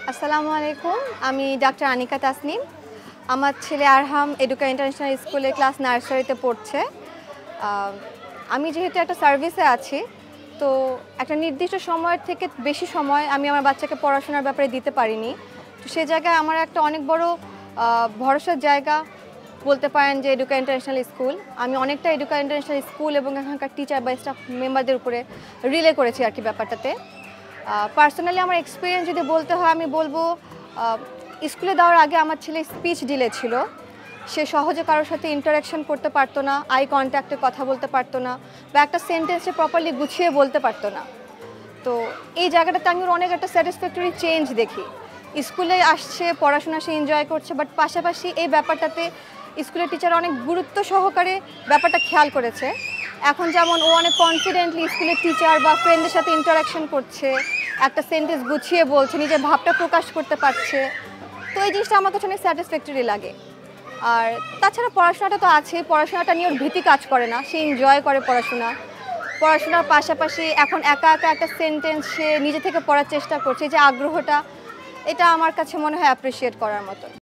আসসালামু আলাইকুম। আমি ডাক্তার আনিকা তাসনিম। আমার ছেলে আরহাম এডুকা ইন্টারন্যাশনাল স্কুলে ক্লাস নার্সারিতে পড়ছে। আমি যেহেতু একটা সার্ভিসে আছি, তো একটা নির্দিষ্ট সময়ের থেকে বেশি সময় আমি আমার বাচ্চাকে পড়াশোনার ব্যাপারে দিতে পারিনি। তো সে জায়গায় আমার একটা অনেক বড় ভরসার জায়গা বলতে পারেন যে এডুকা ইন্টারন্যাশনাল স্কুল। আমি অনেকটা এডুকা ইন্টারন্যাশনাল স্কুল এবং এখানকার টিচার বা স্টাফ মেম্বারদের উপরে রিলে করেছি আর কি ব্যাপারটাতে। পার্সোনালি আমার এক্সপিরিয়েন্স যদি বলতে হয়, আমি বলবো স্কুলে দেওয়ার আগে আমার ছেলে স্পিচ ডিলে ছিল। সে সহজে কারোর সাথে ইন্টারাকশন করতে পারতো না, আই কন্ট্যাক্টে কথা বলতে পারতো না, বা একটা সেন্টেন্সে প্রপারলি গুছিয়ে বলতে পারতো না। তো এই জায়গাটাতে আমি অনেক একটা স্যাটিসফ্যাক্টরি চেঞ্জ দেখি। স্কুলে আসছে, পড়াশোনা সে এনজয় করছে, বাট পাশাপাশি এই ব্যাপারটাতে স্কুলের টিচার অনেক গুরুত্ব সহকারে ব্যাপারটা খেয়াল করেছে। এখন যেমন ও অনেক কনফিডেন্টলি স্কুলের টিচার বা ফ্রেন্ডের সাথে ইন্টারাকশন করছে, একটা সেন্টেন্স গুছিয়ে বলছে, নিজের ভাবটা প্রকাশ করতে পারছে। তো এই জিনিসটা আমার কাছে অনেক স্যাটিসফ্যাক্টরি লাগে। আর তাছাড়া পড়াশোনাটা তো আছে, পড়াশোনাটা নিয়ে ওর ভীতি কাজ করে না, সে এনজয় করে পড়াশোনার পাশাপাশি এখন একা একা একটা সেন্টেন্স সে নিজে থেকে পড়ার চেষ্টা করছে। যে আগ্রহটা, এটা আমার কাছে মনে হয় অ্যাপ্রিসিয়েট করার মতো।